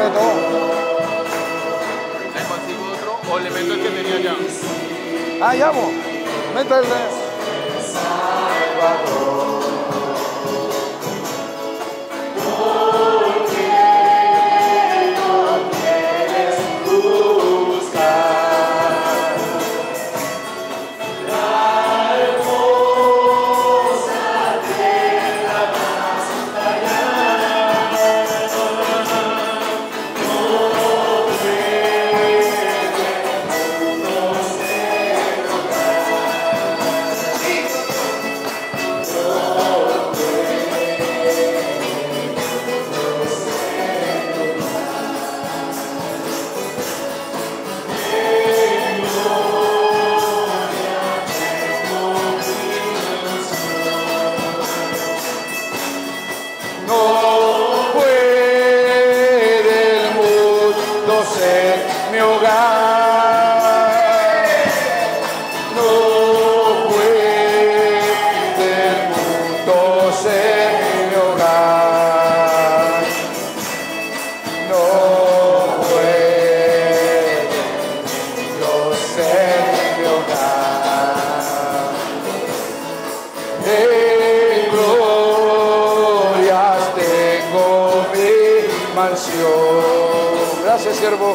meto. Le consigo otro o le meto el que tenía ya. Ah, ya vos. Meto el de... Gracias, siervo.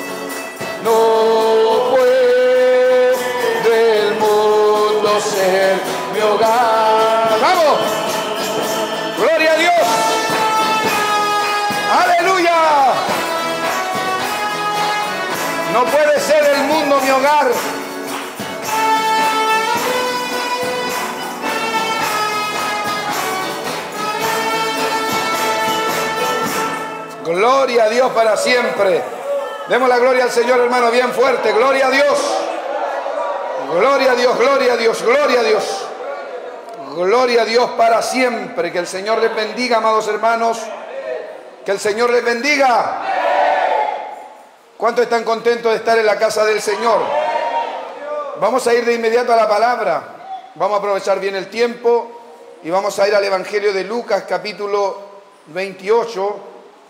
No puede el mundo ser mi hogar. ¡Vamos! ¡Gloria a Dios! ¡Aleluya! No puede ser el mundo mi hogar. Gloria a Dios para siempre. Demos la gloria al Señor, hermano, bien fuerte. Gloria a Dios. Gloria a Dios, gloria a Dios, gloria a Dios. Gloria a Dios para siempre. Que el Señor les bendiga, amados hermanos. Que el Señor les bendiga. ¿Cuántos están contentos de estar en la casa del Señor? Vamos a ir de inmediato a la palabra. Vamos a aprovechar bien el tiempo y vamos a ir al Evangelio de Lucas, capítulo 28.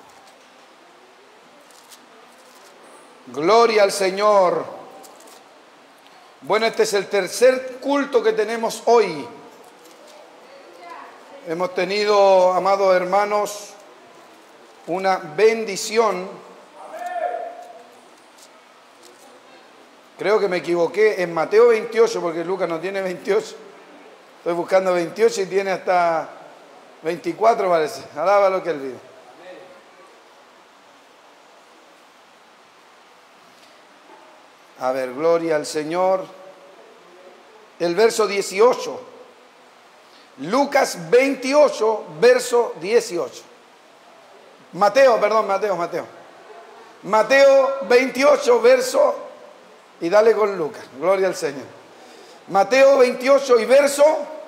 Gloria al Señor. Bueno, este es el tercer culto que tenemos hoy. Hemos tenido, amados hermanos, una bendición. Creo que me equivoqué en Mateo 28, porque Lucas no tiene 28. Estoy buscando 28 y tiene hasta 24, parece. Alaba lo que él vive. A ver, gloria al Señor. El verso 18. Lucas 28, verso 18. Mateo 28, verso... Y dale con Lucas. Gloria al Señor. Mateo 28 y verso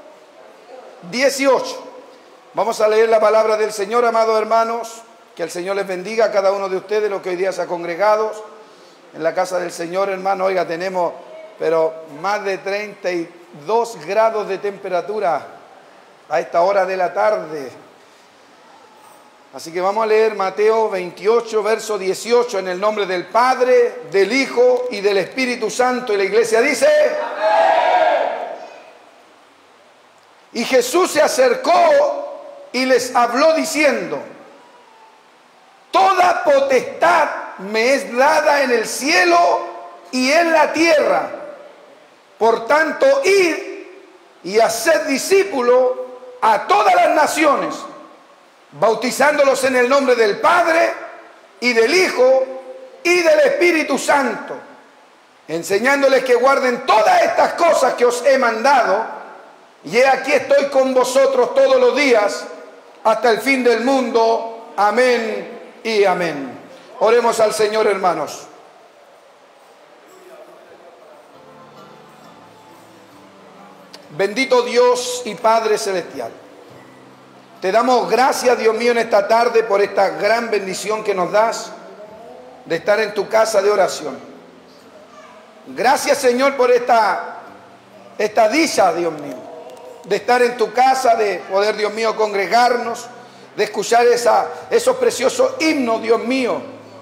18. Vamos a leer la palabra del Señor, amados hermanos. Que el Señor les bendiga a cada uno de ustedes, los que hoy día se han congregado en la casa del Señor, hermano. Oiga, tenemos pero más de 32 grados de temperatura a esta hora de la tarde. Así que vamos a leer Mateo 28, verso 18, en el nombre del Padre, del Hijo y del Espíritu Santo. Y la iglesia dice: ¡amén! Y Jesús se acercó y les habló diciendo: toda potestad me es dada en el cielo y en la tierra. Por tanto, id y haced discípulos a todas las naciones, bautizándolos en el nombre del Padre y del Hijo y del Espíritu Santo, enseñándoles que guarden todas estas cosas que os he mandado, y he aquí estoy con vosotros todos los días hasta el fin del mundo. Amén y amén. Oremos al Señor, hermanos. Bendito Dios y Padre Celestial, te damos gracias, Dios mío, en esta tarde por esta gran bendición que nos das de estar en tu casa de oración. Gracias, Señor, por esta dicha, Dios mío, de estar en tu casa, de poder, Dios mío, congregarnos, de escuchar esos preciosos himnos, Dios mío,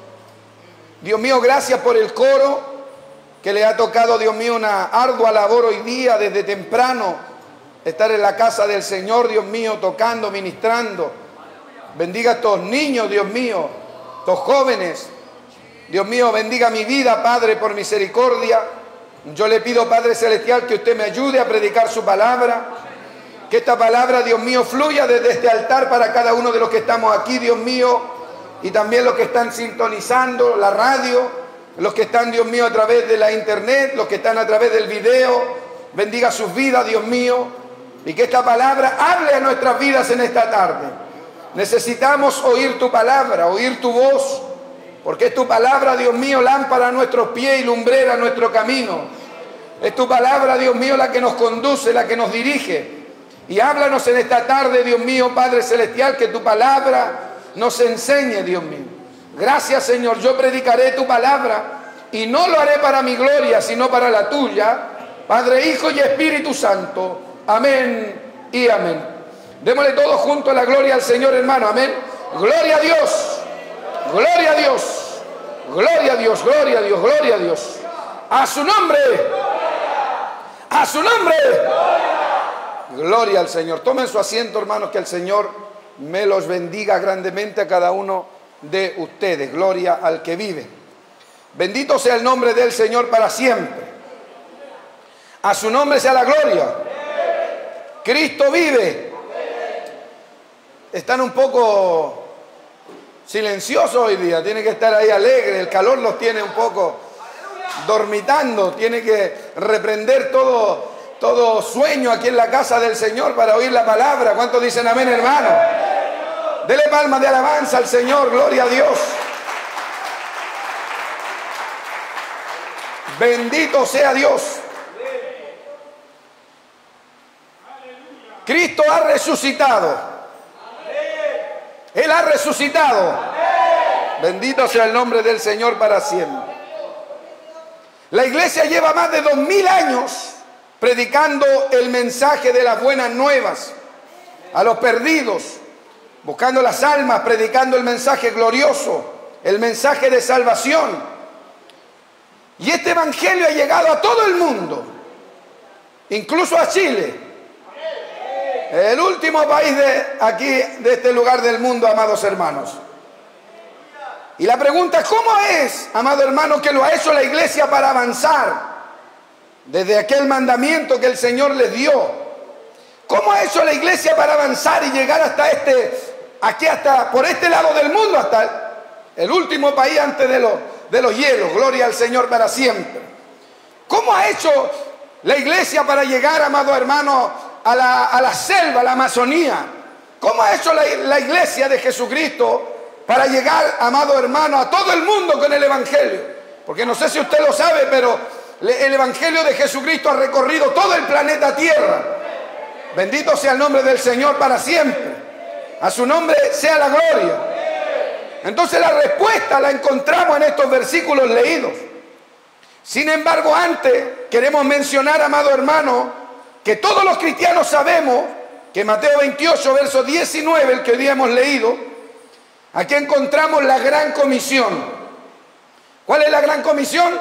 Dios mío, gracias por el coro que le ha tocado, Dios mío, una ardua labor hoy día desde temprano, estar en la casa del Señor, Dios mío, tocando, ministrando. Bendiga a estos niños, Dios mío, estos jóvenes. Dios mío, bendiga mi vida, Padre, por misericordia. Yo le pido, Padre Celestial, que usted me ayude a predicar su palabra. Que esta palabra, Dios mío, fluya desde este altar para cada uno de los que estamos aquí, Dios mío, y también los que están sintonizando la radio, los que están, Dios mío, a través de la internet, los que están a través del video. Bendiga sus vidas, Dios mío, y que esta palabra hable a nuestras vidas en esta tarde. Necesitamos oír tu palabra, oír tu voz, porque es tu palabra, Dios mío, lámpara a nuestros pies y lumbrera a nuestro camino. Es tu palabra, Dios mío, la que nos conduce, la que nos dirige. Y háblanos en esta tarde, Dios mío, Padre Celestial, que tu palabra nos enseñe, Dios mío. Gracias, Señor, yo predicaré tu palabra y no lo haré para mi gloria, sino para la tuya, Padre, Hijo y Espíritu Santo. Amén y amén. Démosle todos juntos la gloria al Señor, hermano. Amén. Gloria a Dios. Gloria a Dios. Gloria a Dios. Gloria a Dios. Gloria a Dios. A su nombre. A su nombre. Gloria al Señor. Tomen su asiento, hermanos, que el Señor me los bendiga grandemente a cada uno de ustedes. Gloria al que vive. Bendito sea el nombre del Señor para siempre. A su nombre sea la gloria. Cristo vive. Están un poco silenciosos hoy día. Tienen que estar ahí alegres. El calor los tiene un poco dormitando. Tiene que reprender todo sueño aquí en la casa del Señor para oír la palabra. ¿Cuántos dicen amén, hermano? Dele palmas de alabanza al Señor. Gloria a Dios. Bendito sea Dios. Cristo ha resucitado. Él ha resucitado. Bendito sea el nombre del Señor para siempre. La iglesia lleva más de 2000 años predicando el mensaje de las buenas nuevas a los perdidos, buscando las almas, predicando el mensaje glorioso, el mensaje de salvación. Y este evangelio ha llegado a todo el mundo, incluso a Chile. El último país de este lugar del mundo, amados hermanos. Y la pregunta es, ¿cómo es, amado hermano, que lo ha hecho la iglesia para avanzar desde aquel mandamiento que el Señor les dio? ¿Cómo ha hecho la iglesia para avanzar y llegar hasta por este lado del mundo, hasta el último país antes de los hielos? Gloria al Señor para siempre. ¿Cómo ha hecho la iglesia para llegar, amado hermano, a la selva, a la Amazonía? ¿Cómo ha hecho la iglesia de Jesucristo para llegar, amado hermano, a todo el mundo con el evangelio? Porque no sé si usted lo sabe, pero el evangelio de Jesucristo ha recorrido todo el planeta Tierra. Bendito sea el nombre del Señor para siempre. A su nombre sea la gloria. Entonces la respuesta la encontramos en estos versículos leídos. Sin embargo, antes queremos mencionar, amado hermano, que todos los cristianos sabemos que Mateo 28, verso 19, el que hoy día hemos leído, aquí encontramos la gran comisión. ¿Cuál es la gran comisión?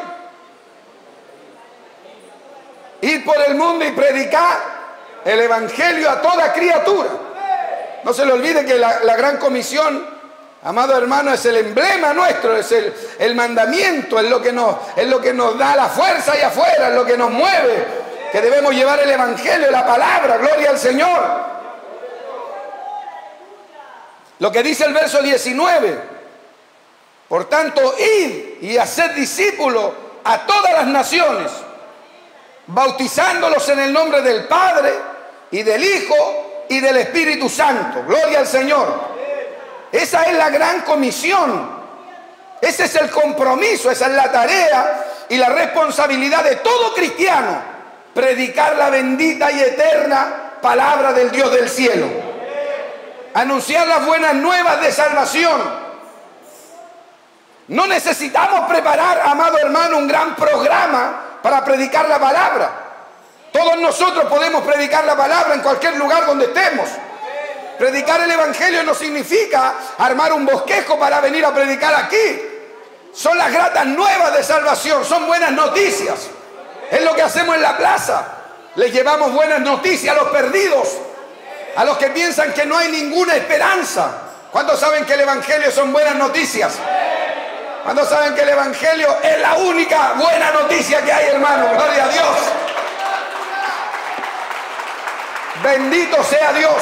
Ir por el mundo y predicar el evangelio a toda criatura. No se le olvide que la gran comisión, amado hermano, es el emblema nuestro, es el mandamiento, es lo que nos da la fuerza allá afuera, es lo que nos mueve, que debemos llevar el evangelio, la palabra. Gloria al Señor. Lo que dice el verso 19: por tanto, id y haced discípulos a todas las naciones, bautizándolos en el nombre del Padre y del Hijo y del Espíritu Santo. Gloria al Señor. Esa es la gran comisión. Ese es el compromiso, esa es la tarea y la responsabilidad de todo cristiano: predicar la bendita y eterna palabra del Dios del cielo. Anunciar las buenas nuevas de salvación. No necesitamos preparar, amado hermano, un gran programa para predicar la palabra. Todos nosotros podemos predicar la palabra en cualquier lugar donde estemos. Predicar el evangelio no significa armar un bosquejo para venir a predicar aquí. Son las gratas nuevas de salvación, son buenas noticias. Es lo que hacemos en la plaza. Les llevamos buenas noticias a los perdidos, a los que piensan que no hay ninguna esperanza. ¿Cuántos saben que el Evangelio son buenas noticias? ¿Cuántos saben que el Evangelio es la única buena noticia que hay, hermano? Gloria a Dios. Bendito sea Dios.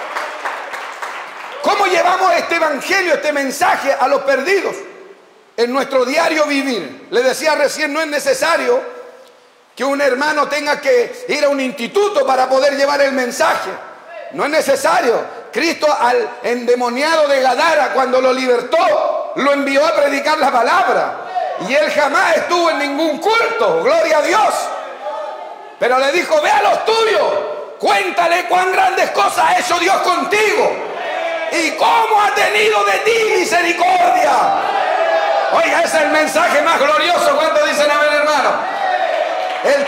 ¿Cómo llevamos este Evangelio, este mensaje a los perdidos? En nuestro diario vivir. Le decía recién, no es necesario que un hermano tenga que ir a un instituto para poder llevar el mensaje. No es necesario. Cristo al endemoniado de Gadara, cuando lo libertó, lo envió a predicar la palabra. Y él jamás estuvo en ningún culto. Gloria a Dios. Pero le dijo, ve a los tuyos, cuéntale cuán grandes cosas ha hecho Dios contigo y cómo ha tenido de ti misericordia. Oiga, ese es el mensaje más glorioso. ¿Cuántos dicen amén, hermano? El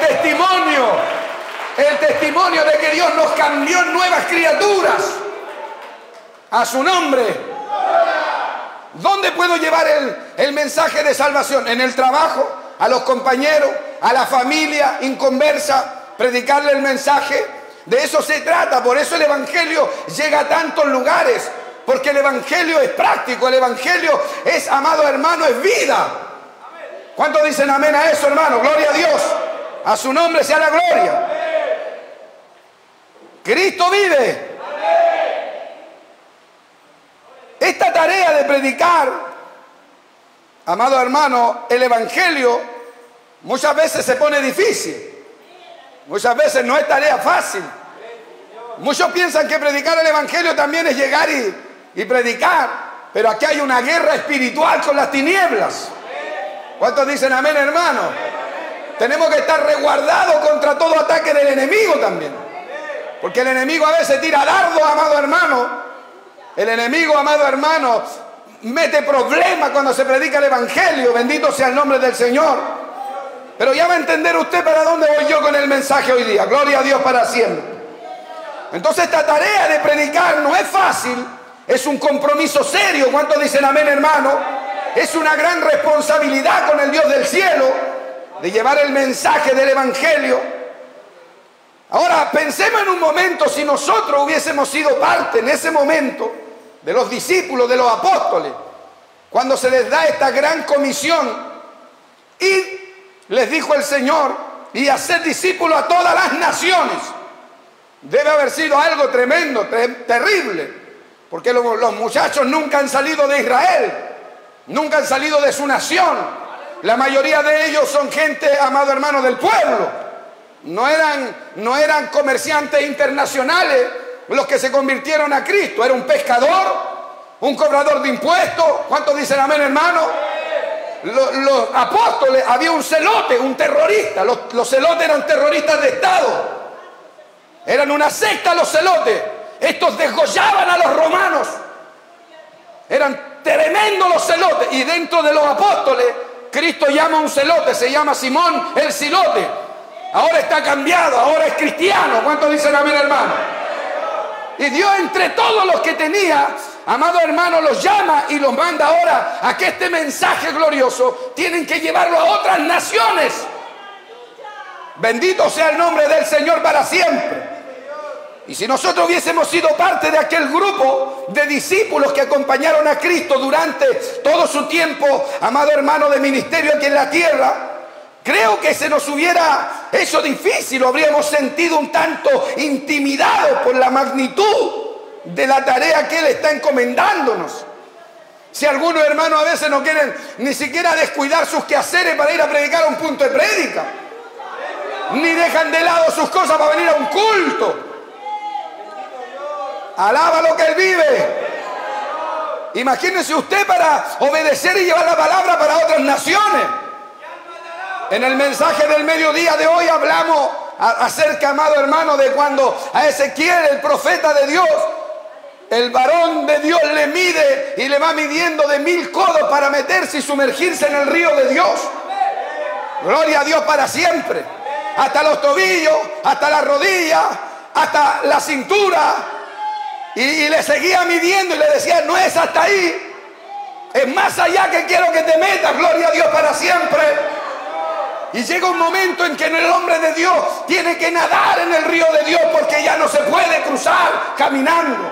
testimonio de que Dios nos cambió en nuevas criaturas. A su nombre. ¿Dónde puedo llevar el mensaje de salvación? En el trabajo, a los compañeros, a la familia inconversa, predicarle el mensaje. De eso se trata. Por eso el Evangelio llega a tantos lugares. Porque el Evangelio es práctico, el Evangelio es, amado hermano, es vida. ¿Cuántos dicen amén a eso, hermano? Gloria a Dios. A su nombre sea la gloria. Cristo vive. Esta tarea de predicar, amado hermano, el Evangelio muchas veces se pone difícil. Muchas veces no es tarea fácil. Muchos piensan que predicar el Evangelio también es llegar y predicar, pero aquí hay una guerra espiritual con las tinieblas. ¿Cuántos dicen amén, hermano? Tenemos que estar resguardados contra todo ataque del enemigo también, porque el enemigo a veces tira dardos, amado hermano. El enemigo, amado hermano, mete problemas cuando se predica el Evangelio. Bendito sea el nombre del Señor. Pero ya va a entender usted para dónde voy yo con el mensaje hoy día. Gloria a Dios para siempre. Entonces esta tarea de predicar no es fácil. Es un compromiso serio. ¿Cuántos dicen amén, hermano? Es una gran responsabilidad con el Dios del cielo de llevar el mensaje del Evangelio. Ahora, pensemos en un momento si nosotros hubiésemos sido parte en ese momento de los discípulos, de los apóstoles, cuando se les da esta gran comisión. Y les dijo el Señor, y hacer discípulos a todas las naciones. Debe haber sido algo tremendo, terrible. Porque los muchachos nunca han salido de Israel, nunca han salido de su nación. La mayoría de ellos son gente, amado hermano, del pueblo. No eran comerciantes internacionales los que se convirtieron a Cristo. Era un pescador, un cobrador de impuestos. ¿Cuántos dicen amén, hermano? Los apóstoles, había un celote, un terrorista. Los celotes eran terroristas de Estado. Eran una secta los celotes. Estos desgollaban a los romanos. Eran tremendos los celotes. Y dentro de los apóstoles, Cristo llama a un celote. Se llama Simón el Zilote. Ahora está cambiado, ahora es cristiano. ¿Cuántos dicen amén, hermano? Y Dios, entre todos los que tenía, amado hermano, los llama y los manda ahora a que este mensaje glorioso tienen que llevarlo a otras naciones. Bendito sea el nombre del Señor para siempre. Y si nosotros hubiésemos sido parte de aquel grupo de discípulos que acompañaron a Cristo durante todo su tiempo, amado hermano, de ministerio aquí en la tierra, creo que se nos hubiera hecho difícil, lo habríamos sentido un tanto intimidados por la magnitud de la tarea que Él está encomendándonos. Si algunos hermanos a veces no quieren ni siquiera descuidar sus quehaceres para ir a predicar a un punto de prédica, ni dejan de lado sus cosas para venir a un culto. Alaba lo que Él vive. Imagínese usted para obedecer y llevar la palabra para otras naciones. En el mensaje del mediodía de hoy hablamos acerca, amado hermano, de cuando a Ezequiel, el profeta de Dios, el varón de Dios le mide y le va midiendo de 1000 codos para meterse y sumergirse en el río de Dios. Gloria a Dios para siempre. Hasta los tobillos, hasta las rodillas, hasta la cintura. Y le seguía midiendo y le decía, no es hasta ahí. Es más allá que quiero que te metas, gloria a Dios para siempre. Y llega un momento en que el hombre de Dios tiene que nadar en el río de Dios porque ya no se puede cruzar caminando.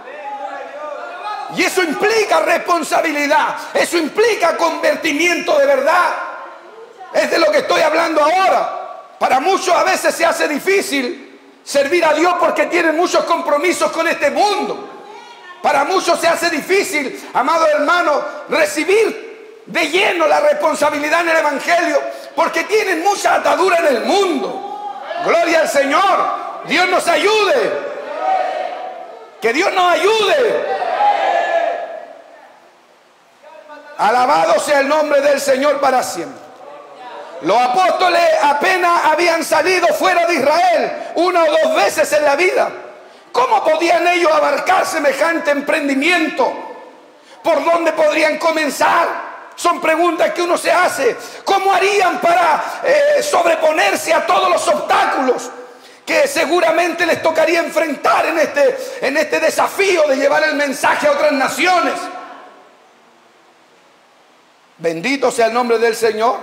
Y eso implica responsabilidad, eso implica convertimiento de verdad. Es de lo que estoy hablando ahora. Para muchos a veces se hace difícil servir a Dios porque tienen muchos compromisos con este mundo. Para muchos se hace difícil, amado hermano, recibir de lleno la responsabilidad en el Evangelio porque tienen mucha atadura en el mundo. Gloria al Señor. Dios nos ayude. Que Dios nos ayude. Alabado sea el nombre del Señor para siempre. Los apóstoles apenas habían salido fuera de Israel 1 o 2 veces en la vida. ¿Cómo podían ellos abarcar semejante emprendimiento? ¿Por dónde podrían comenzar? Son preguntas que uno se hace. ¿Cómo harían para sobreponerse a todos los obstáculos que seguramente les tocaría enfrentar en este desafío de llevar el mensaje a otras naciones? Bendito sea el nombre del Señor.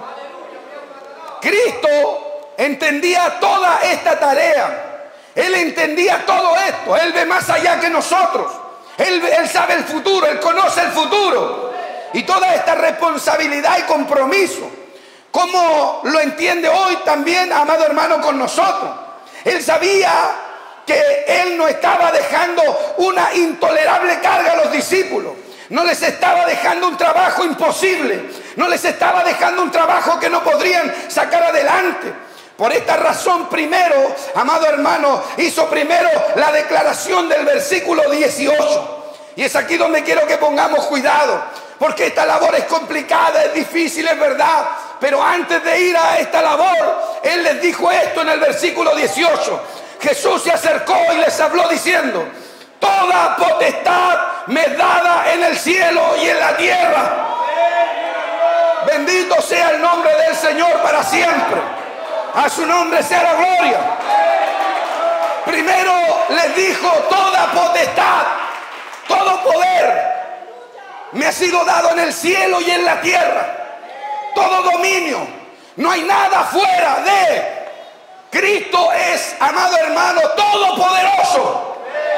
Cristo entendía toda esta tarea. Él entendía todo esto. Él ve más allá que nosotros. Él sabe el futuro. Él conoce el futuro. Y toda esta responsabilidad y compromiso, ¿cómo lo entiende hoy también, amado hermano, con nosotros? Él sabía que Él no estaba dejando una intolerable carga a los discípulos. No les estaba dejando un trabajo imposible. No les estaba dejando un trabajo que no podrían sacar adelante. Por esta razón, primero, amado hermano, hizo primero la declaración del versículo 18. Y es aquí donde quiero que pongamos cuidado. Porque esta labor es complicada, es difícil, es verdad. Pero antes de ir a esta labor, Él les dijo esto en el versículo 18. Jesús se acercó y les habló diciendo: toda potestad me es dada en el cielo y en la tierra. Bendito sea el nombre del Señor para siempre. A su nombre sea la gloria. Primero les dijo: toda potestad, todo poder me ha sido dado en el cielo y en la tierra. Todo dominio. No hay nada fuera de Cristo. Es, amado hermano, todopoderoso.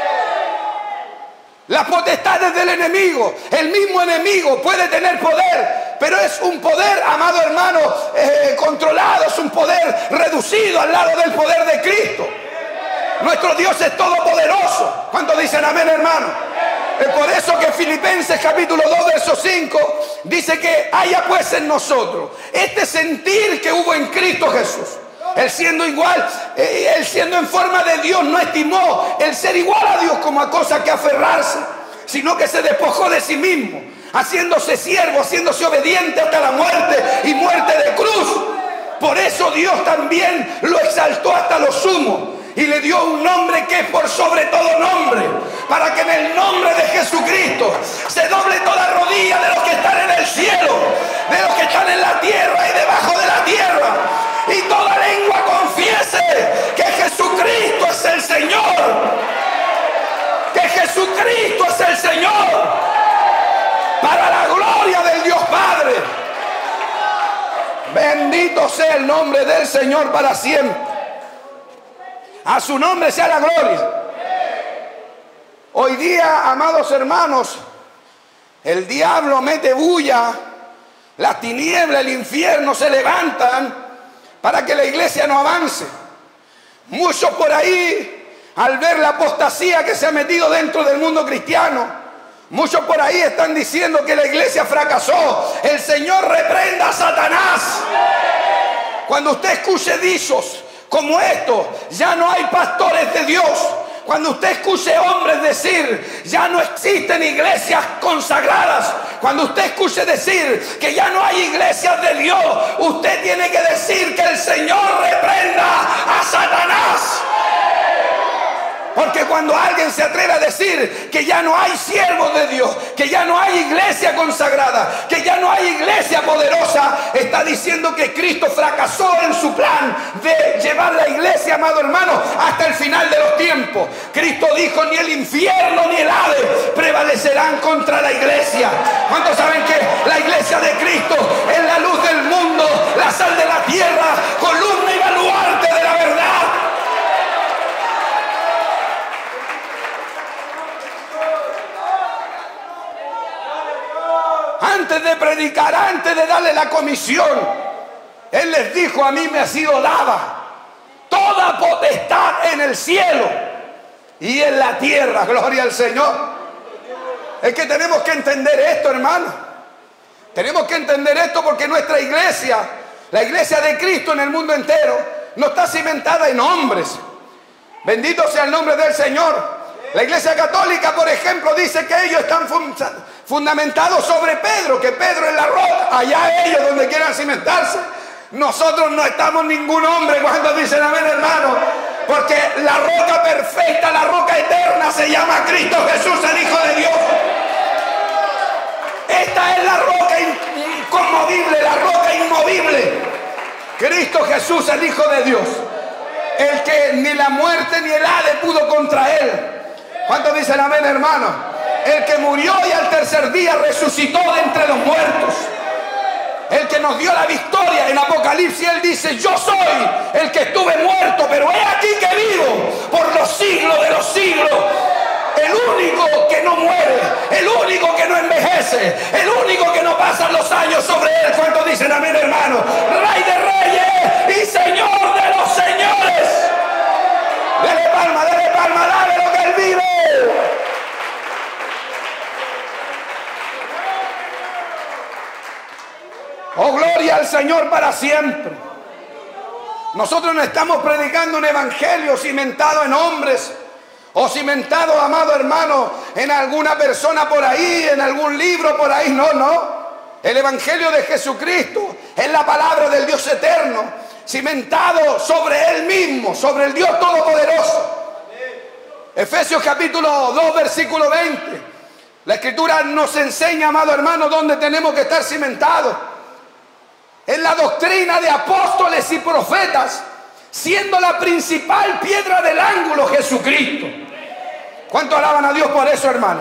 Las potestades del enemigo, el mismo enemigo puede tener poder, pero es un poder, amado hermano, controlado, es un poder reducido al lado del poder de Cristo. Nuestro Dios es todopoderoso. ¿Cuántos dicen amén, hermano? Es por eso que Filipenses capítulo 2 verso 5 dice que haya pues en nosotros este sentir que hubo en Cristo Jesús. Él siendo igual, Él siendo en forma de Dios, no estimó el ser igual a Dios como a cosa que aferrarse, sino que se despojó de sí mismo, haciéndose siervo, haciéndose obediente hasta la muerte y muerte de cruz. Por eso Dios también lo exaltó hasta lo sumo y le dio un nombre que es por sobre todo nombre, para que en el nombre de Jesucristo se doble toda rodilla de los que están en el cielo, de los que están en la tierra y debajo de la tierra, y toda lengua confiese que Jesucristo es el Señor, que Jesucristo es el Señor, para la gloria del Dios Padre. Bendito sea el nombre del Señor para siempre. A su nombre sea la gloria. Hoy día, amados hermanos, el diablo mete bulla, las tinieblas, el infierno se levantan para que la iglesia no avance. Muchos por ahí, al ver la apostasía que se ha metido dentro del mundo cristiano, muchos por ahí están diciendo que la iglesia fracasó. El Señor reprenda a Satanás. Cuando usted escuche dichos como esto: ya no hay pastores de Dios. Cuando usted escuche hombres decir: ya no existen iglesias consagradas. Cuando usted escuche decir que ya no hay iglesias de Dios, usted tiene que decir que el Señor reprenda a Satanás. Porque cuando alguien se atreve a decir que ya no hay siervos de Dios, que ya no hay iglesia consagrada, que ya no hay iglesia poderosa, está diciendo que Cristo fracasó en su plan de llevar la iglesia, amado hermano, hasta el final de los tiempos. Cristo dijo: ni el infierno ni el Hades prevalecerán contra la iglesia. ¿Cuántos saben que la iglesia de Cristo es la luz del mundo, la sal de la tierra, columna y baluarte de la verdad? Antes de predicar, antes de darle la comisión, Él les dijo: a mí me ha sido dada toda potestad en el cielo y en la tierra. Gloria al Señor. Es que tenemos que entender esto, hermano. Tenemos que entender esto, porque nuestra iglesia, la iglesia de Cristo en el mundo entero, no está cimentada en hombres. Bendito sea el nombre del Señor. La iglesia católica, por ejemplo, dice que ellos están fundamentados sobre Pedro, que Pedro es la roca. Allá ellos donde quieran cimentarse. Nosotros no estamos ningún hombre. Cuando dicen amén, hermano, porque la roca perfecta, la roca eterna se llama Cristo Jesús, el Hijo de Dios. Esta es la roca inconmovible, la roca inmovible, Cristo Jesús, el Hijo de Dios, el que ni la muerte ni el Hades pudo contra él. ¿Cuántos dicen amén, hermano? El que murió y al tercer día resucitó de entre los muertos, el que nos dio la victoria. En Apocalipsis Él dice: yo soy el que estuve muerto, pero he aquí que vivo por los siglos de los siglos. El único que no muere, el único que no envejece, el único que no pasan los años sobre Él. ¿Cuántos dicen amén, hermano? Rey de reyes y Señor de los señores. Dele palma, dale lo que Él vive. Oh, gloria al Señor para siempre. Nosotros no estamos predicando un evangelio cimentado en hombres, o cimentado, amado hermano, en alguna persona por ahí, en algún libro por ahí. No, no. El evangelio de Jesucristo es la palabra del Dios eterno, cimentado sobre Él mismo, sobre el Dios todopoderoso. Efesios capítulo 2, versículo 20. La Escritura nos enseña, amado hermano, dónde tenemos que estar cimentados. En la doctrina de apóstoles y profetas, siendo la principal piedra del ángulo Jesucristo. ¿Cuánto alaban a Dios por eso, hermano?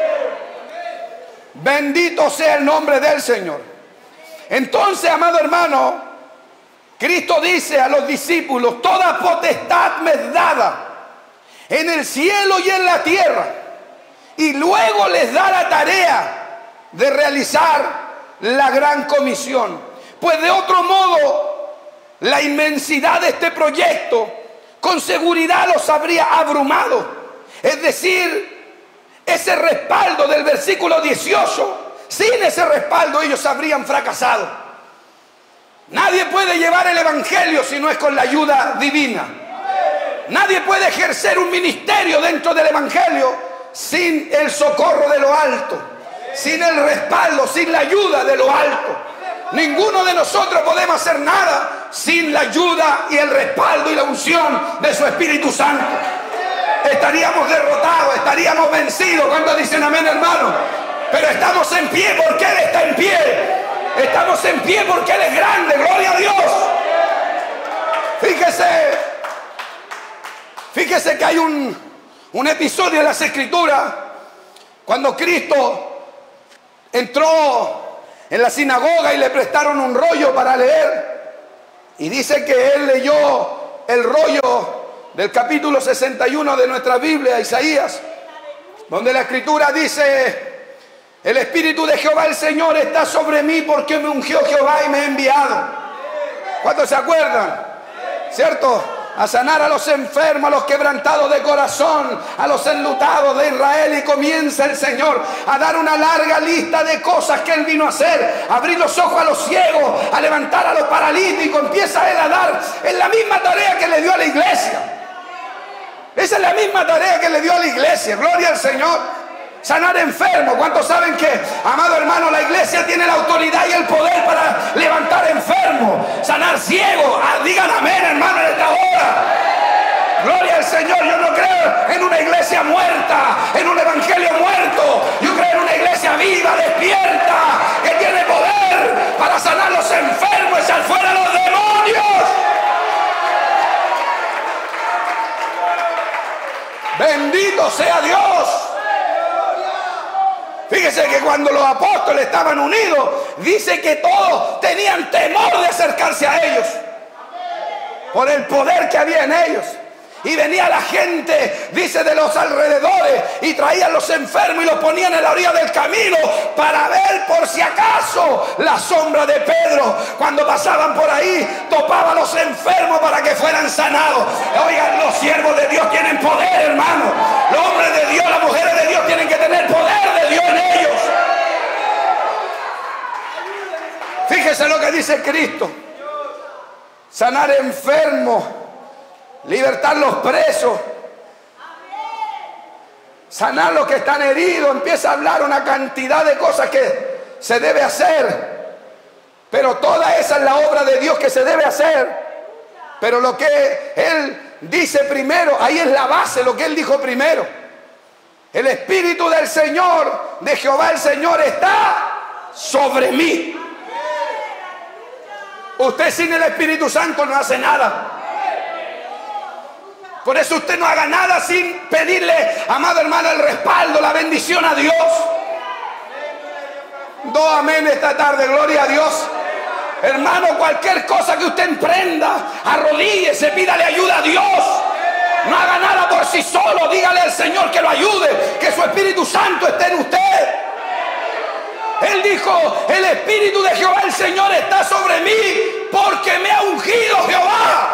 Bendito sea el nombre del Señor. Entonces, amado hermano, Cristo dice a los discípulos: toda potestad me es dada en el cielo y en la tierra. Y luego les da la tarea de realizar la gran comisión. Pues de otro modo, la inmensidad de este proyecto con seguridad los habría abrumado. Es decir, ese respaldo del versículo 18, sin ese respaldo ellos habrían fracasado. Nadie puede llevar el evangelio si no es con la ayuda divina. Nadie puede ejercer un ministerio dentro del evangelio sin el socorro de lo alto, sin el respaldo, sin la ayuda de lo alto. Ninguno de nosotros podemos hacer nada sin la ayuda y el respaldo y la unción de su Espíritu Santo. Estaríamos derrotados, estaríamos vencidos. ¿Cuántos dicen amén, hermano? Pero estamos en pie porque Él está en pie. Estamos en pie porque Él es grande. Gloria a Dios. Fíjese que hay un episodio en las Escrituras cuando Cristo entró en la sinagoga y le prestaron un rollo para leer, y dice que Él leyó el rollo del capítulo 61 de nuestra Biblia, Isaías, donde la Escritura dice: el Espíritu de Jehová el Señor está sobre mí, porque me ungió Jehová y me ha enviado. ¿Cuántos se acuerdan? ¿Cierto? A sanar a los enfermos, a los quebrantados de corazón, a los enlutados de Israel. Y comienza el Señor a dar una larga lista de cosas que Él vino a hacer: abrir los ojos a los ciegos, a levantar a los paralíticos. Empieza Él a dar, es la misma tarea que le dio a la iglesia. Esa es la misma tarea que le dio a la iglesia. Gloria al Señor. Sanar enfermos. ¿Cuántos saben que, amado hermano, la iglesia tiene la autoridad y el poder para levantar enfermos, sanar ciegos? Digan amén, hermano, en esta hora. Gloria al Señor. Yo no creo en una iglesia muerta, en un evangelio muerto. Yo creo en una iglesia viva, despierta, que tiene poder para sanar los enfermos y echar fuera los demonios. Bendito sea Dios. Fíjese que cuando los apóstoles estaban unidos, dice que todos tenían temor de acercarse a ellos por el poder que había en ellos. Y venía la gente, dice, de los alrededores, y traían los enfermos y los ponían en la orilla del camino para ver por si acaso la sombra de Pedro. Cuando pasaban por ahí, topaba a los enfermos para que fueran sanados. Oigan, los siervos de Dios tienen poder, hermano. Los hombres de Dios, las mujeres de Dios tienen que tener poder de Dios en ellos. Fíjese lo que dice Cristo: sanar enfermos, libertar los presos, sanar los que están heridos. Empieza a hablar una cantidad de cosas que se debe hacer, pero toda esa es la obra de Dios que se debe hacer. Pero lo que Él dice primero, ahí es la base, lo que Él dijo primero: el Espíritu del Señor, de Jehová el Señor, está sobre mí. Usted sin el Espíritu Santo no hace nada. Por eso usted no haga nada sin pedirle, amado hermano, el respaldo, la bendición a Dios. Do amén esta tarde, gloria a Dios. Hermano, cualquier cosa que usted emprenda, arrodíllese, pídale ayuda a Dios. No haga nada por sí solo, dígale al Señor que lo ayude, que su Espíritu Santo esté en usted. Él dijo: el Espíritu de Jehová el Señor está sobre mí, porque me ha ungido Jehová.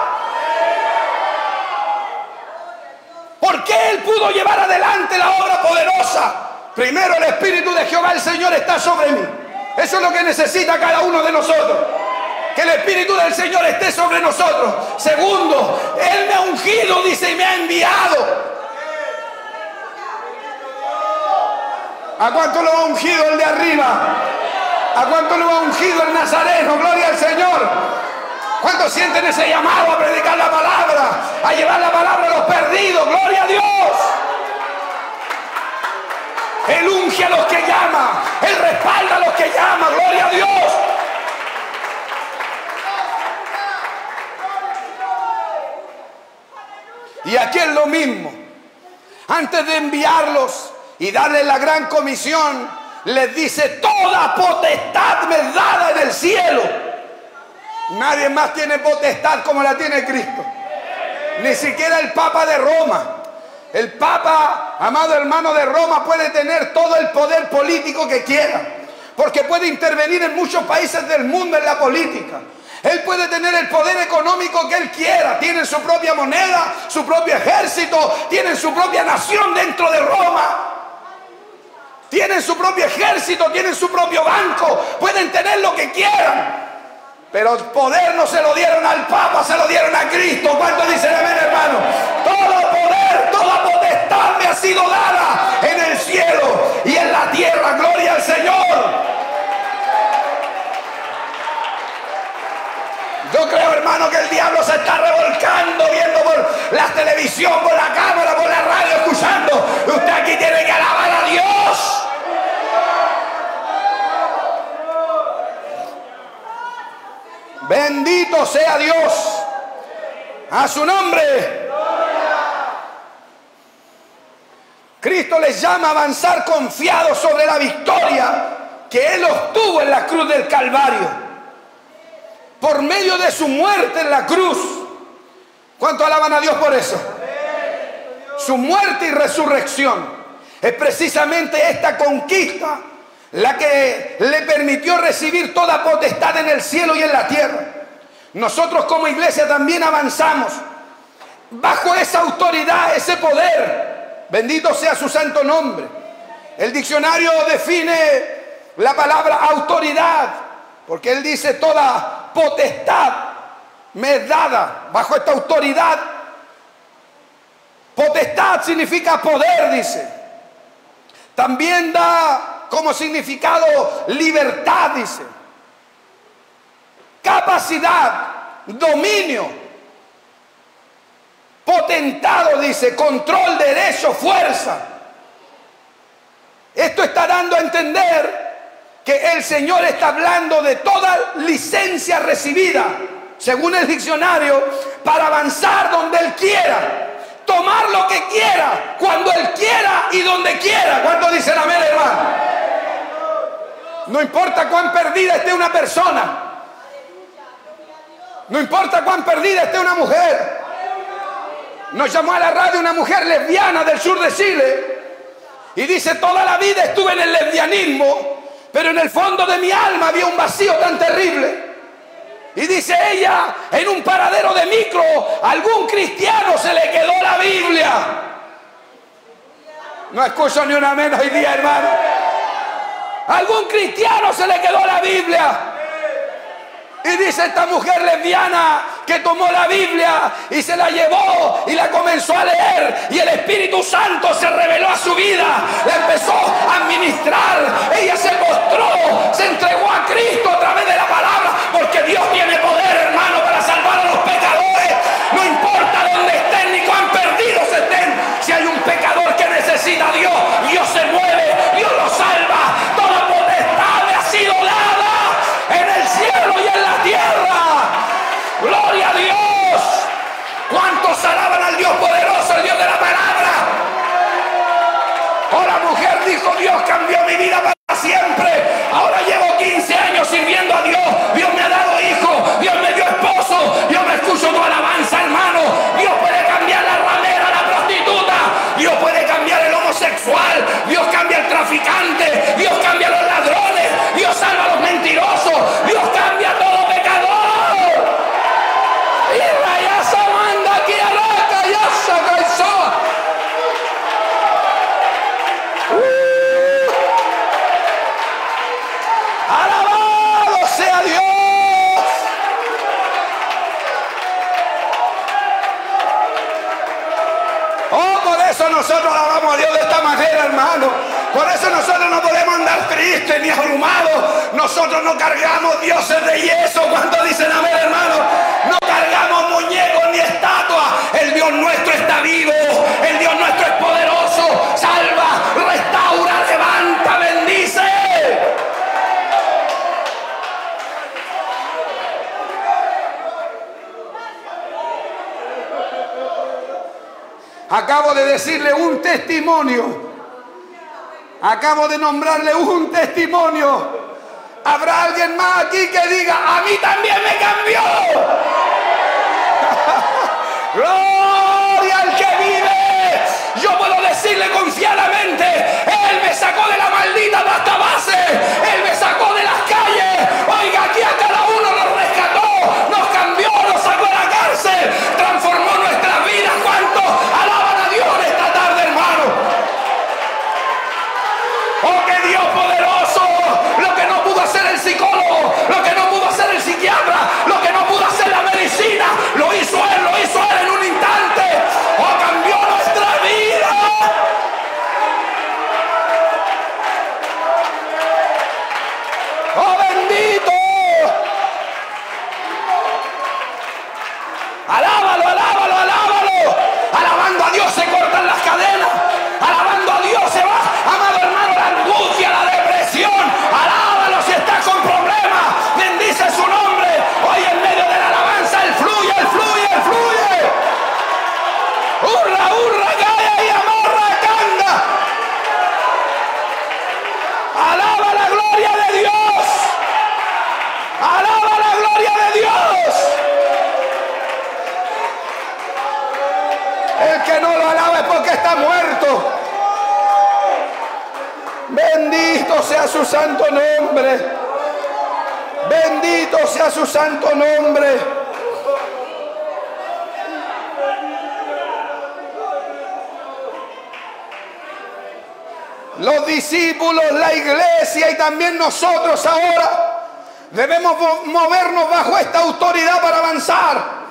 Porque Él pudo llevar adelante la obra poderosa. Primero, el Espíritu de Jehová el Señor está sobre mí. Eso es lo que necesita cada uno de nosotros, que el Espíritu del Señor esté sobre nosotros. Segundo, Él me ha ungido, dice, y me ha enviado. ¿A cuánto lo ha ungido el de arriba? ¿A cuánto lo ha ungido el Nazareno? Gloria al Señor. ¿Cuántos sienten ese llamado a predicar la palabra, a llevar la palabra a los perdidos? ¡Gloria a Dios! Él unge a los que llama, Él respalda a los que llama. ¡Gloria a Dios! Y aquí es lo mismo. Antes de enviarlos y darles la gran comisión, les dice: toda potestad me es dada en el cielo. Nadie más tiene potestad como la tiene Cristo. Ni siquiera el Papa de Roma. El Papa, amado hermano, de Roma puede tener todo el poder político que quiera, porque puede intervenir en muchos países del mundo en la política. Él puede tener el poder económico que él quiera. Tienen su propia moneda, su propio ejército, tienen su propia nación dentro de Roma. Tienen su propio ejército, tienen su propio banco, pueden tener lo que quieran. Pero el poder no se lo dieron al Papa, se lo dieron a Cristo. ¿Cuántos dicen amén, hermano? Todo poder, toda potestad me ha sido dada en el cielo y en la tierra. Gloria al Señor. Yo creo, hermano, que el diablo se está revolcando, viendo por la televisión, por la cámara, por la radio, escuchando. Usted aquí tiene que alabar a Dios. Bendito sea Dios. A su nombre. Cristo les llama a avanzar confiados sobre la victoria que Él obtuvo en la cruz del Calvario, por medio de su muerte en la cruz. ¿Cuánto alaban a Dios por eso? Su muerte y resurrección es precisamente esta conquista la que le permitió recibir toda potestad en el cielo y en la tierra. Nosotros como iglesia también avanzamos bajo esa autoridad, ese poder. Bendito sea su santo nombre. El diccionario define la palabra autoridad, porque él dice: toda potestad me es dada. Bajo esta autoridad, potestad significa poder, dice. También da como significado libertad, dice. Capacidad, dominio. Potentado, dice, control, derecho, fuerza. Esto está dando a entender que el Señor está hablando de toda licencia recibida, según el diccionario, para avanzar donde Él quiera, tomar lo que quiera, cuando Él quiera y donde quiera. ¿Cuántos dicen amén, hermano? No importa cuán perdida esté una persona. No importa cuán perdida esté una mujer. Nos llamó a la radio una mujer lesbiana del sur de Chile y dice: toda la vida estuve en el lesbianismo, pero en el fondo de mi alma había un vacío tan terrible. Y dice ella: en un paradero de micro a algún cristiano se le quedó la Biblia. No escucho ni una menos hoy día, hermano. A algún cristiano se le quedó la Biblia. Y dice esta mujer lesbiana que tomó la Biblia y se la llevó y la comenzó a leer, y el Espíritu Santo se reveló a su vida, la empezó a administrar. Ella se postró, se entregó a Cristo a través de la palabra, porque Dios tiene poder, hermano, para salvar a los pecadores. No importa dónde estén ni cuán perdidos estén, si hay un pecador que necesita a Dios, Dios se mueve, Dios lo salva. Toda potestad le ha sido dada en el cielo y en la tierra. ¡Gloria a Dios! ¿Cuántos alaban al Dios poderoso, el Dios de la palabra? Oh, la mujer dijo: Dios cambió mi vida para siempre. Ahora llevo 15 años sirviendo a Dios. Dios me ha dado hijos, Dios me dio esposo. Yo me escucho tu alabanza, hermano. Dios puede cambiar la ramera, la prostituta. Dios puede cambiar el homosexual. Dios cambia el traficante. Dios cambia a los ladrones. Dios salva a los mentirosos. Dios cambia a todo pecador. ¡Alabado sea Dios! Oh, por eso nosotros alabamos a Dios de esta manera, hermano. Por eso nosotros no podemos andar tristes ni abrumados. Nosotros no cargamos dioses de yeso. ¿Cuántos dicen amén, hermano? No cargamos muñecos ni estatuas. El Dios nuestro está vivo. El Dios nuestro es poderoso. Salva, restaura, levanta, bendice. Acabo de decirle un testimonio. Acabo de nombrarle un testimonio. ¿Habrá alguien más aquí que diga: a mí también me cambió? ¡Gloria al que vive! Yo puedo decirle confiadamente: Él me sacó de la maldita pasta base. Él me sacó de las calles. Oiga, aquí a cada uno nos rescató, nos cambió, nos sacó de la cárcel, transformó nuestras vidas. ¿Cuántos alaban a Dios esta tarde, hermano? ¡Oh, qué Dios poderoso! Lo que no pudo hacer el psicólogo, lo que no pudo hacer el psiquiatra, lo que no pudo hacer la medicina, lo hizo Él en un instante. ¡Oh, cambió nuestra vida! ¡Oh, bendito! ¡Alábalo, alábalo, alábalo! Alabando a Dios se cortan las cadenas. Alabando a Dios se va, amado hermano, la angustia, la depresión. Alábalo si estás con problemas. Bendice su nombre. Hoy en medio de la alabanza Él fluye, Él fluye, Él fluye. Hurra, hurra, calla y amarra, canga. Alaba la gloria de Dios. Alaba la gloria de Dios. El que no lo alaba es porque está muerto. Bendito sea su santo nombre. Bendito sea su santo nombre. Los discípulos, la iglesia y también nosotros ahora debemos movernos bajo esta autoridad para avanzar.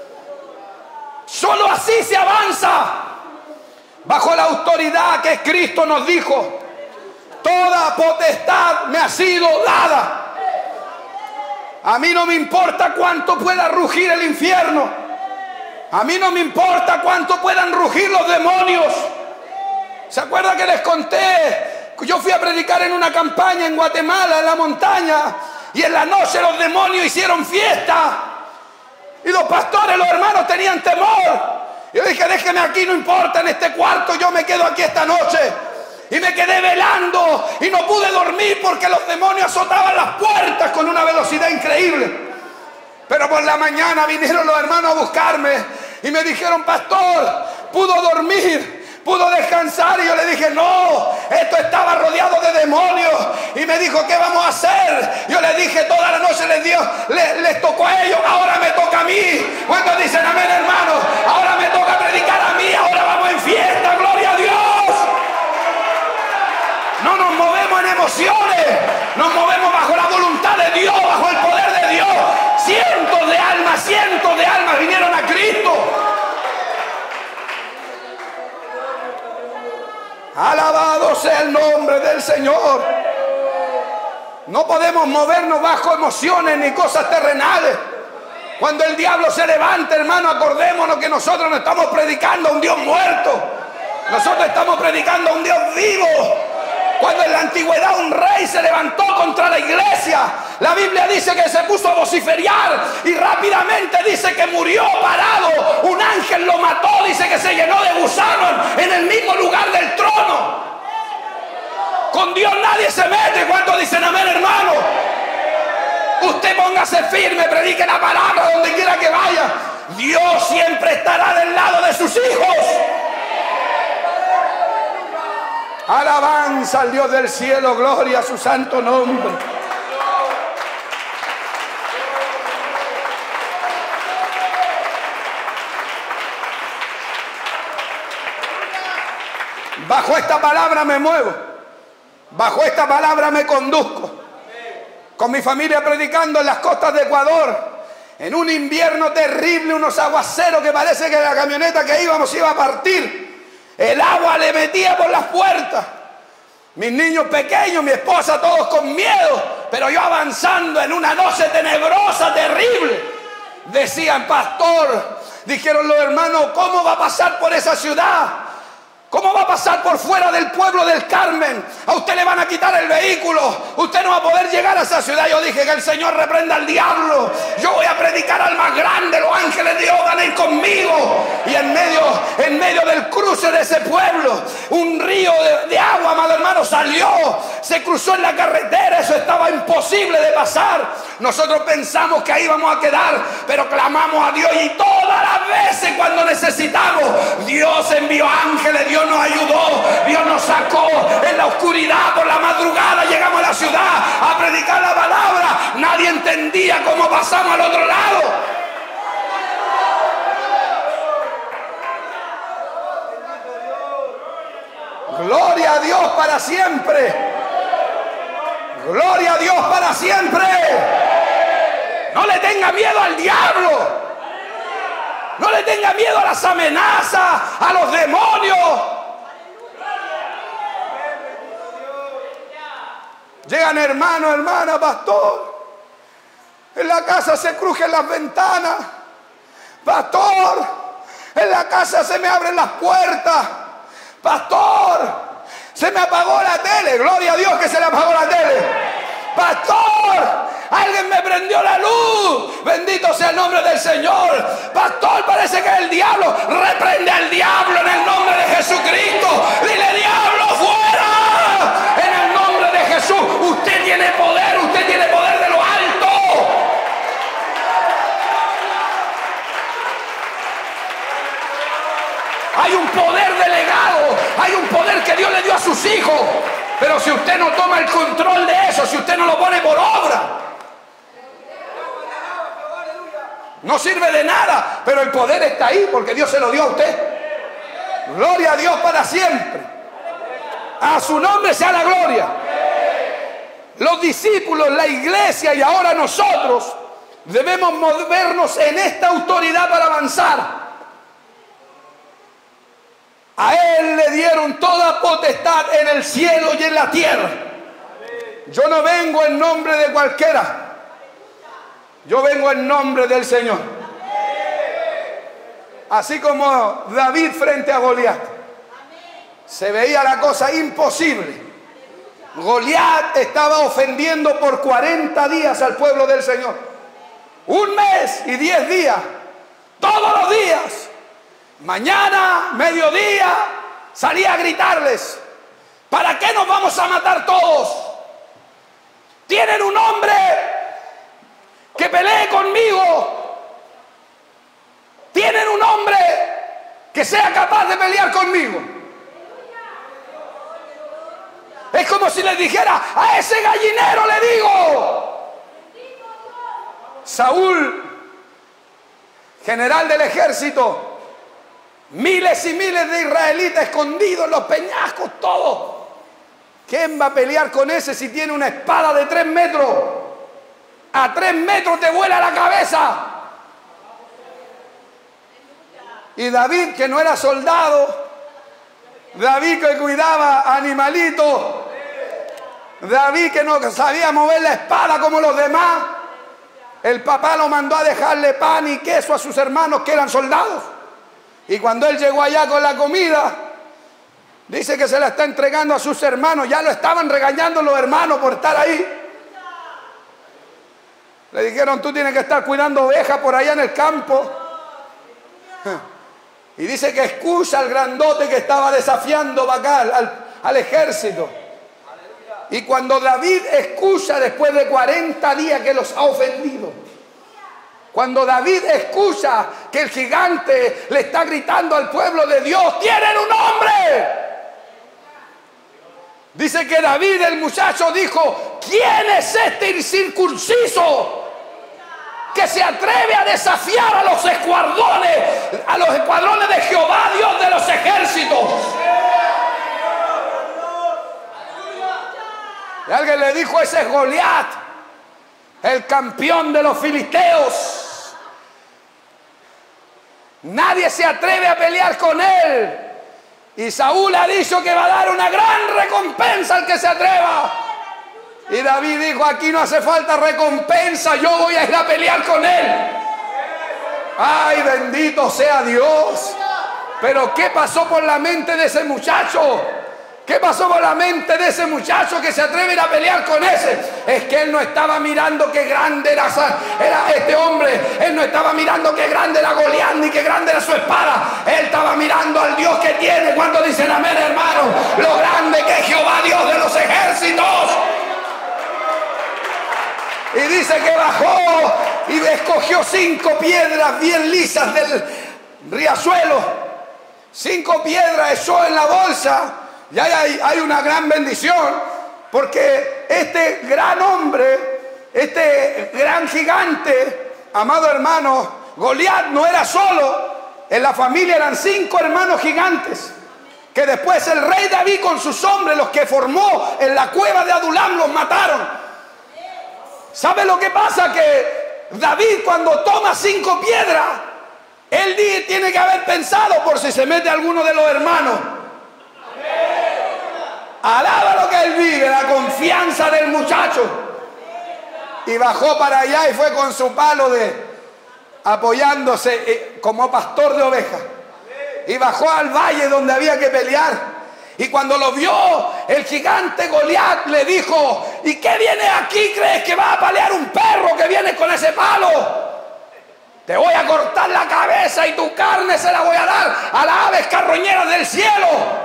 Solo así se avanza, bajo la autoridad que Cristo nos dijo: toda potestad me ha sido dada. A mí no me importa cuánto pueda rugir el infierno. A mí no me importa cuánto puedan rugir los demonios. ¿Se acuerdan que les conté? Yo fui a predicar en una campaña en Guatemala, en la montaña, y en la noche los demonios hicieron fiesta. Y los pastores, los hermanos tenían temor. Yo dije: déjeme aquí, no importa, en este cuarto yo me quedo aquí esta noche. Y me quedé velando y no pude dormir porque los demonios azotaban las puertas con una velocidad increíble. Pero por la mañana vinieron los hermanos a buscarme y me dijeron: pastor, ¿pudo dormir? ¿Pudo descansar? Y yo le dije: no, esto estaba rodeado de demonios. Y me dijo: ¿qué vamos a hacer? Yo le dije: toda la noche les tocó a ellos, ahora me toca a mí. ¿Cuántos dicen amén, hermanos? Ahora me toca predicar a mí, ahora vamos en fiesta, gloria a Dios. No nos movemos en emociones, nos movemos bajo la voluntad de Dios, bajo el poder de Dios. Cientos de almas vinieron a Cristo. Alabado sea el nombre del Señor. No podemos movernos bajo emociones ni cosas terrenales. Cuando el diablo se levante, hermano, acordémonos que nosotros no estamos predicando a un Dios muerto. Nosotros estamos predicando a un Dios vivo. Cuando en la antigüedad un rey se levantó contra la iglesia, la Biblia dice que se puso a vociferar y rápidamente dice que murió parado. Un ángel lo mató, dice que se llenó de gusanos en el mismo lugar del trono. Con Dios nadie se mete. ¿Cuántos dicen amén, hermano? Usted póngase firme, predique la palabra donde quiera que vaya. Dios siempre estará del lado de sus hijos. Alabanza al Dios del cielo, gloria a su santo nombre. Bajo esta palabra me muevo, bajo esta palabra me conduzco. Con mi familia predicando en las costas de Ecuador, en un invierno terrible, unos aguaceros que parece que la camioneta que íbamos iba a partir. El agua le metía por las puertas. Mis niños pequeños, mi esposa, todos con miedo. Pero yo avanzando en una noche tenebrosa, terrible. Decían: pastor, dijeron los hermanos, ¿cómo va a pasar por esa ciudad? ¿Cómo va a pasar por fuera del pueblo del Carmen? A usted le van a quitar el vehículo. Usted no va a poder llegar a esa ciudad. Yo dije: que el Señor reprenda al diablo. Yo voy a predicar al más grande. Los ángeles de Dios van a ir conmigo. Y en medio del cruce de ese pueblo, un río de agua, amado hermano, salió. Se cruzó en la carretera. Eso estaba imposible de pasar. Nosotros pensamos que ahí vamos a quedar, pero clamamos a Dios. Y todas las veces cuando necesitamos, Dios envió ángeles. Dios nos ayudó, Dios nos sacó en la oscuridad por la madrugada. Llegamos a la ciudad a predicar la palabra. Nadie entendía cómo pasamos al otro lado. Gloria a Dios para siempre. Gloria a Dios para siempre. No le tenga miedo al diablo. No le tenga miedo a las amenazas, a los demonios. Llegan hermanos, hermanas, pastor. En la casa se crujen las ventanas. Pastor, en la casa se me abren las puertas. Pastor, se me apagó la tele. Gloria a Dios que se le apagó la tele. Pastor, alguien me prendió la luz. Bendito sea el nombre del Señor. Pastor, parece que es el diablo. Reprende al diablo en el nombre de Jesucristo. Dile: diablo, fuera. En el nombre de Jesús. Usted tiene poder. Usted tiene poder de lo alto. Hay un poder delegado. Hay un poder que Dios le dio a sus hijos. Pero si usted no toma el control de eso, si usted no lo pone por obra, no sirve de nada. Pero el poder está ahí porque Dios se lo dio a usted. Gloria a Dios para siempre. A su nombre sea la gloria. Los discípulos, la iglesia y ahora nosotros debemos movernos en esta autoridad para avanzar. A Él le dieron toda potestad en el cielo y en la tierra. Yo no vengo en nombre de cualquiera. Yo vengo en nombre del Señor. Así como David frente a Goliat. Se veía la cosa imposible. Goliat estaba ofendiendo por 40 días al pueblo del Señor. 1 mes y 10 días. Todos los días. Mañana, mediodía, salía a gritarles. ¿Para qué nos vamos a matar todos? Tienen un hombre que pelee conmigo. Tienen un hombre que sea capaz de pelear conmigo. Es como si les dijera, a ese gallinero le digo. Saúl, general del ejército, miles y miles de israelitas escondidos en los peñascos, todos. ¿Quién va a pelear con ese si tiene una espada de 3 metros? A 3 metros te vuela la cabeza. Y David, que no era soldado, David que cuidaba animalitos, David que no sabía mover la espada como los demás, el papá lo mandó a dejarle pan y queso a sus hermanos que eran soldados. Y cuando él llegó allá con la comida, dice que se la está entregando a sus hermanos. Ya lo estaban regañando los hermanos por estar ahí. Le dijeron, tú tienes que estar cuidando ovejas por allá en el campo. Y dice que excusa al grandote que estaba desafiando Bacal al ejército. Y cuando David excusa después de 40 días que los ha ofendido, cuando David excusa que el gigante le está gritando al pueblo de Dios, ¡tienen un hombre! Dice que David, el muchacho, dijo, ¿quién es este incircunciso que se atreve a desafiar a los escuadrones de Jehová, Dios de los ejércitos? Y alguien le dijo, ese es Goliat, el campeón de los filisteos. Nadie se atreve a pelear con él. Y Saúl ha dicho que va a dar una gran recompensa al que se atreva. Y David dijo, aquí no hace falta recompensa, yo voy a ir a pelear con él. Ay, bendito sea Dios. Pero ¿qué pasó por la mente de ese muchacho? ¿Qué pasó por la mente de ese muchacho que se atreve a ir a pelear con ese? Es que él no estaba mirando qué grande era este hombre. Él no estaba mirando qué grande era Goliat ni qué grande era su espada. Él estaba mirando al Dios que tiene. Cuando dicen amén, hermano, lo grande que es Jehová, Dios de los ejércitos. Y dice que bajó y escogió 5 piedras bien lisas del riachuelo. 5 piedras echó en la bolsa. Y hay una gran bendición, porque este gran hombre, este gran gigante, amado hermano, Goliat no era solo. En la familia eran 5 hermanos gigantes, que después el rey David con sus hombres, los que formó en la cueva de Adulam, los mataron. ¿Sabe lo que pasa? Que David, cuando toma 5 piedras, él tiene que haber pensado por si se mete alguno de los hermanos. Alaba lo que él vive, la confianza del muchacho. Y bajó para allá y fue con su palo apoyándose como pastor de ovejas. Y bajó al valle donde había que pelear. Y cuando lo vio, el gigante Goliat le dijo, ¿y qué viene aquí? ¿Crees que va a pelear un perro que viene con ese palo? Te voy a cortar la cabeza y tu carne se la voy a dar a las aves carroñeras del cielo.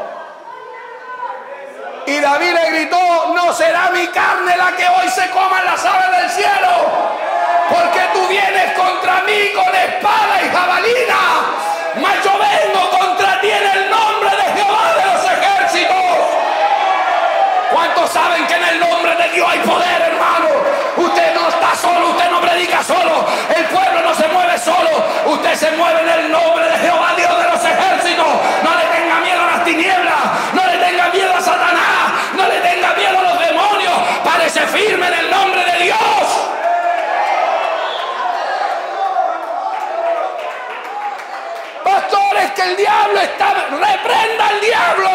Y David le gritó, no será mi carne la que hoy se coman las aves del cielo, porque tú vienes contra mí con espada y jabalina, mas yo vengo contra ti en el nombre de Jehová de los ejércitos. ¿Cuántos saben que en el nombre de Dios hay poder, hermano? Usted no está solo, usted no predica solo, el pueblo no se mueve solo, usted se mueve en el nombre de Jehová, Dios de los ejércitos. No le tenga miedo a las tinieblas, no le tenga miedo a Satanás, no le tenga miedo a los demonios, párese firme en el nombre de Dios. Pastores, que el diablo está, reprenda al diablo.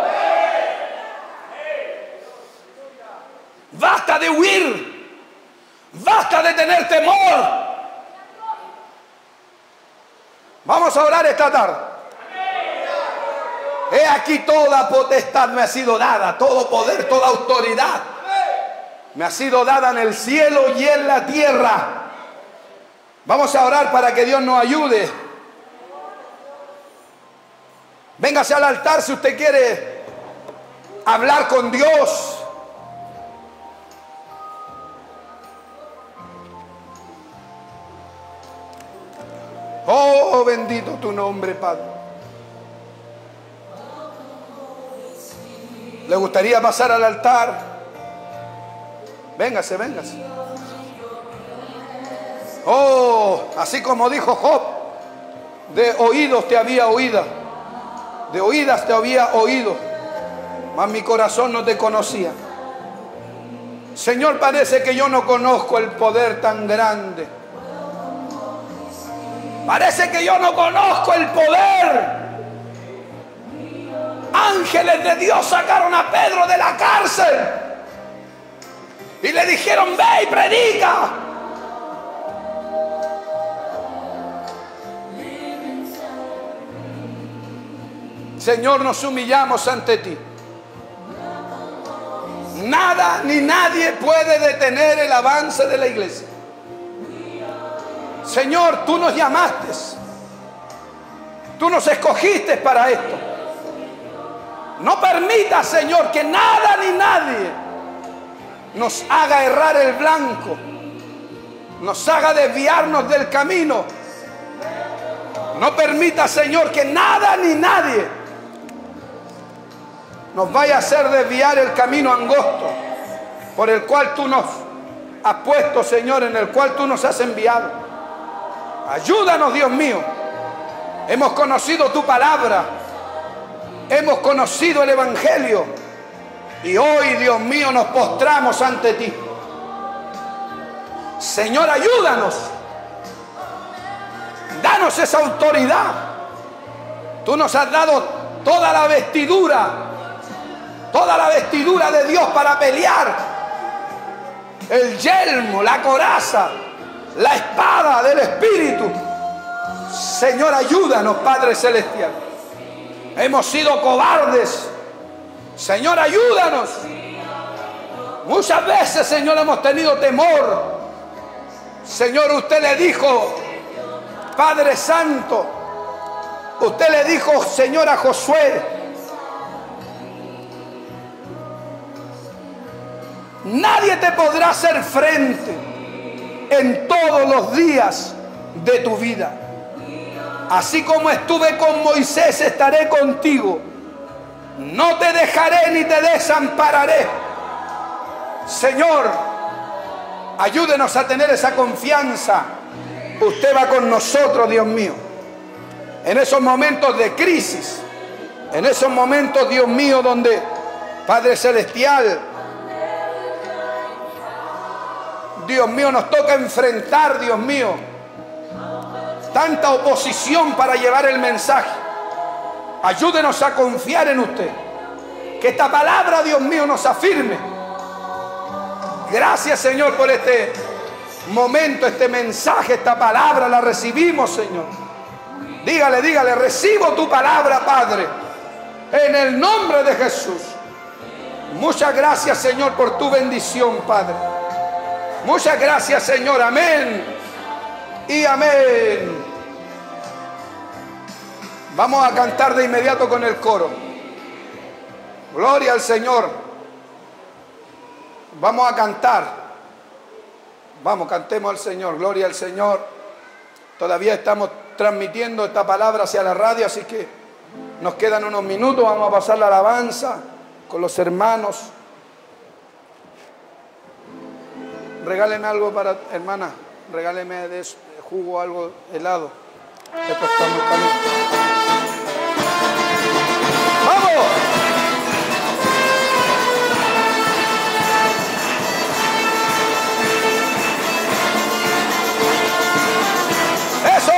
Basta de huir, basta de tener temor. Vamos a orar esta tarde. He aquí toda potestad me ha sido dada, todo poder, toda autoridad me ha sido dada en el cielo y en la tierra. Vamos a orar para que Dios nos ayude. Véngase al altar si usted quiere hablar con Dios. Oh, bendito tu nombre, Padre. ¿Le gustaría pasar al altar? Véngase, véngase. Oh, así como dijo Job, de oídos te había oído, de oídas te había oído, mas mi corazón no te conocía. Señor, parece que yo no conozco el poder tan grande. Parece que yo no conozco el poder. Ángeles de Dios sacaron a Pedro de la cárcel y le dijeron: ve y predica. Señor, nos humillamos ante ti. Nada ni nadie puede detener el avance de la iglesia. Señor, tú nos llamaste. Tú nos escogiste para esto. No permita, Señor, que nada ni nadie nos haga errar el blanco, nos haga desviarnos del camino. No permita, Señor, que nada ni nadie nos vaya a hacer desviar el camino angosto por el cual tú nos has puesto, Señor, en el cual tú nos has enviado. Ayúdanos, Dios mío. Hemos conocido tu palabra, hemos conocido el Evangelio y hoy, Dios mío, nos postramos ante ti. Señor, ayúdanos. Danos esa autoridad. Tú nos has dado toda la vestidura de Dios para pelear. El yelmo, la coraza, la espada del Espíritu. Señor, ayúdanos, Padre Celestial. Hemos sido cobardes. Señor, ayúdanos. Muchas veces, Señor, hemos tenido temor. Señor, usted le dijo, Padre Santo, usted le dijo, Señor, a Josué: nadie te podrá hacer frente en todos los días de tu vida. Así como estuve con Moisés, estaré contigo. No te dejaré ni te desampararé. Señor, ayúdenos a tener esa confianza. Usted va con nosotros, Dios mío. En esos momentos de crisis, en esos momentos, Dios mío, donde, Padre Celestial, Dios mío, nos toca enfrentar, Dios mío, tanta oposición para llevar el mensaje. Ayúdenos a confiar en usted. Que esta palabra, Dios mío, nos afirme. Gracias, Señor, por este momento, este mensaje, esta palabra la recibimos, Señor. Dígale, dígale: recibo tu palabra, Padre, en el nombre de Jesús. Muchas gracias, Señor, por tu bendición, Padre. Muchas gracias, Señor. Amén y amén. Vamos a cantar de inmediato con el coro. Gloria al Señor. Vamos a cantar. Vamos, cantemos al Señor. Gloria al Señor. Todavía estamos transmitiendo esta palabra hacia la radio, así que nos quedan unos minutos. Vamos a pasar la alabanza con los hermanos. Regáleme algo para, hermana, regáleme de jugo, algo helado. Esto está muy caliente. ¡Vamos! ¡Eso!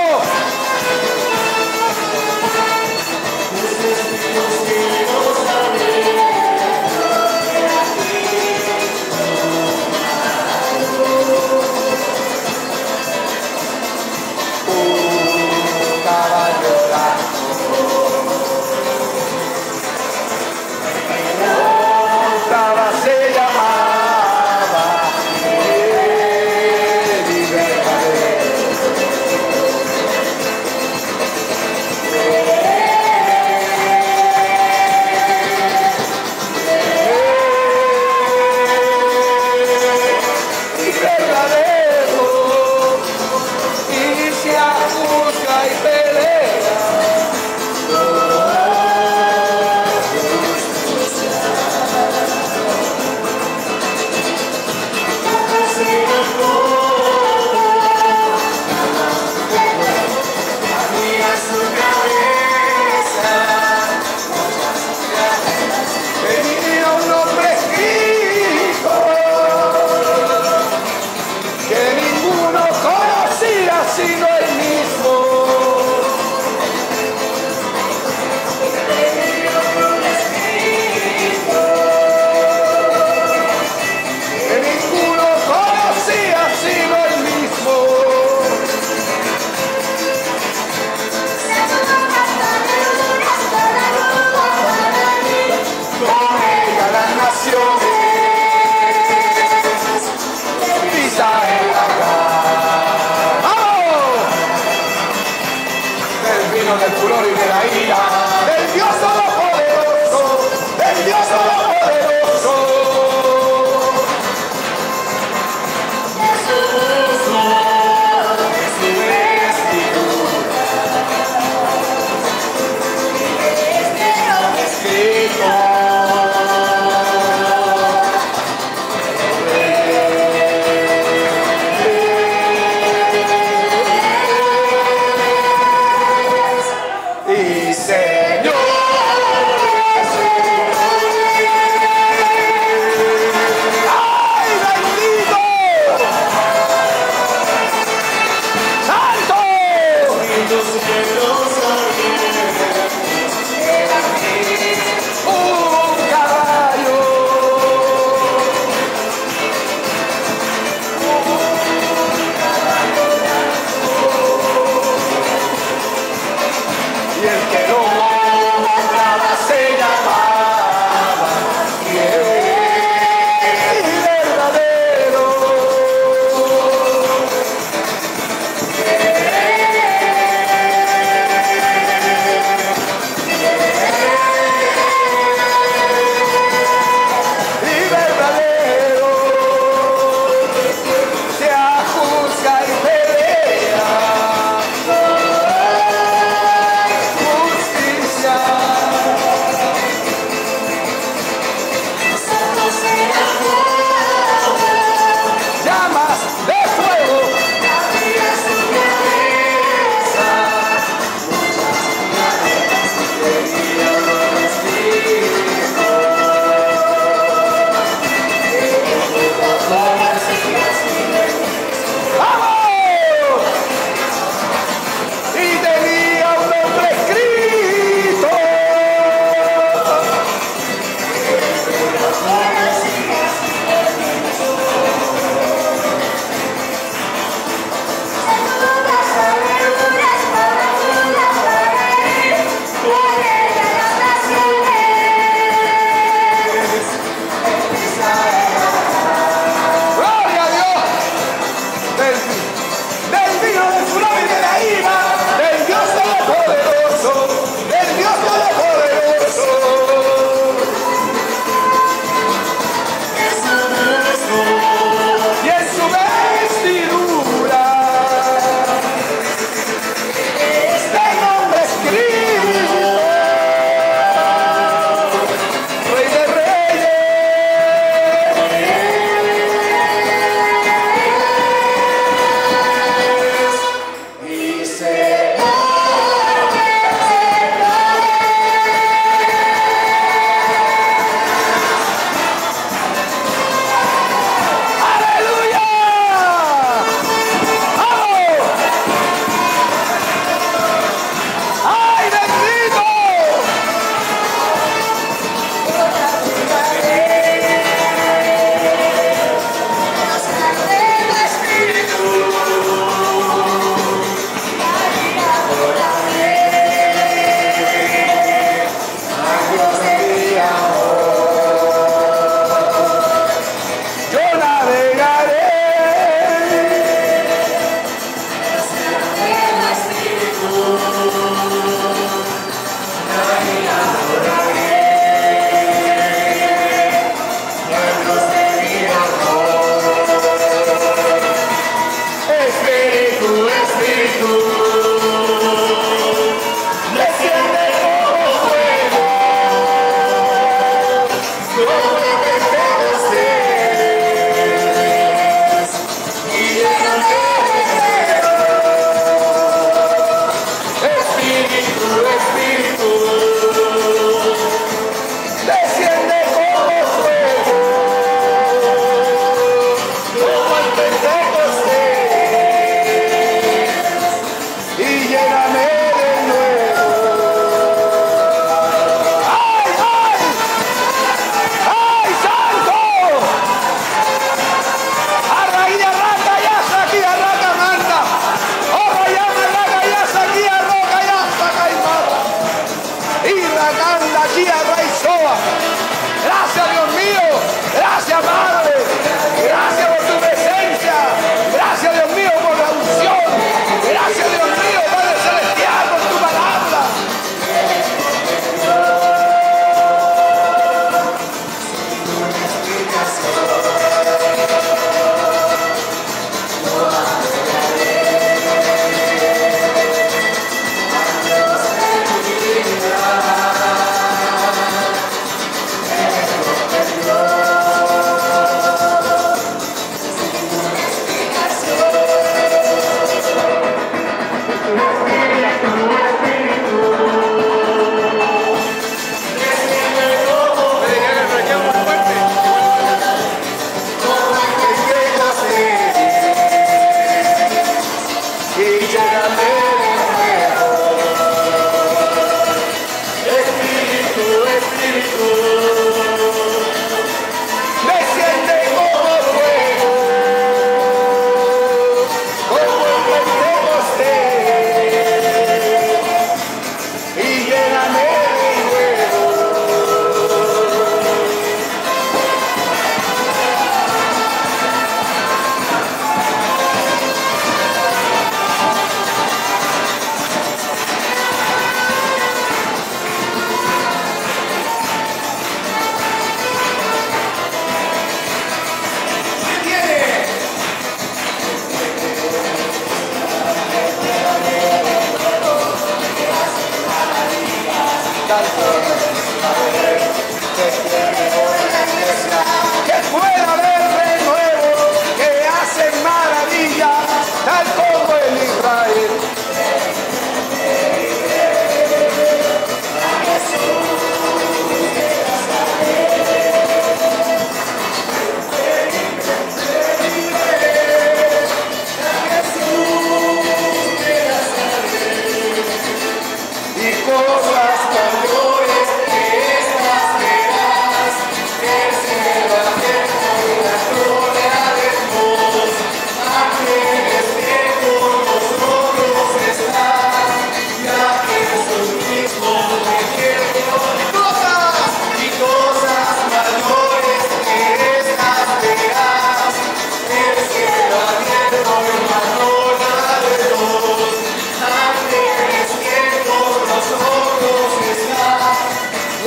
Caballo blanco.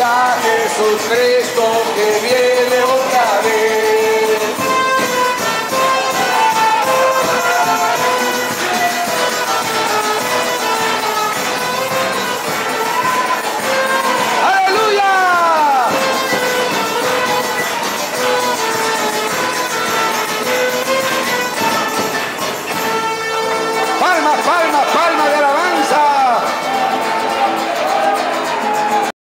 a Jesucristo que viene otra vez.